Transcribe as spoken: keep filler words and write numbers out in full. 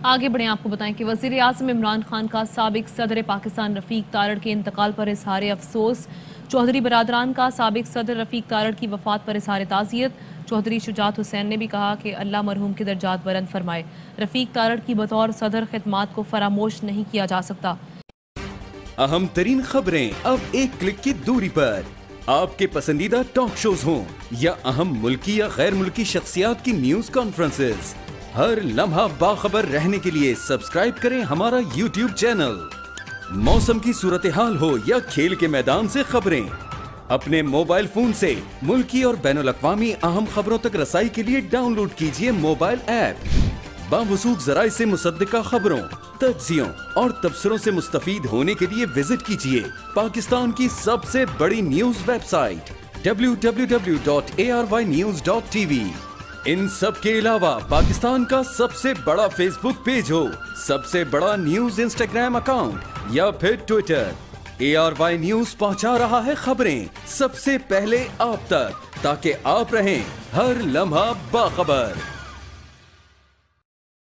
आगे बढ़े, आपको बताएं कि वज़ीर आज़म इमरान खान का साबिक सदर पाकिस्तान रफ़ीक तारड़ के इंतकाल पर इज़हार अफसोस। चौधरी बरादरान का साबिक सदर रफ़ीक तारड़ की वफ़ात पर इज़हार ताज़ियत। चौधरी शुजात हुसैन ने भी कहा कि अल्लाह मरहूम के दर्जात बुलंद फरमाए। रफ़ीक तारड़ की बतौर सदर खिदमात को फरामोश नहीं किया जा सकता। अहम तरीन खबरें अब एक क्लिक की दूरी पर। आपके पसंदीदा टॉक शोज हों या अहम मुल्की या गैर मुल्की शख्सियात की न्यूज कॉन्फ्रेंसेस, हर लम्हा बाखबर रहने के लिए सब्सक्राइब करें हमारा यूट्यूब चैनल। मौसम की सूरत हाल हो या खेल के मैदान से खबरें, अपने मोबाइल फोन से मुल्की और बैनुल अक़वामी अहम खबरों तक रसाई के लिए डाउनलोड कीजिए मोबाइल ऐप। बावसूख ज़राए से मुसद्दिका खबरों, तज्ज़ियों और तबसरों से मुस्तफीद होने के लिए विजिट कीजिए पाकिस्तान की सबसे बड़ी news website W W W dot A R Y news dot T V. इन सब के अलावा पाकिस्तान का सबसे बड़ा फेसबुक पेज हो, सबसे बड़ा न्यूज इंस्टाग्राम अकाउंट या फिर Twitter, A R Y news पहुंचा रहा है खबरें सबसे पहले आप तक, ताकि आप रहें हर लम्हा बाखबर।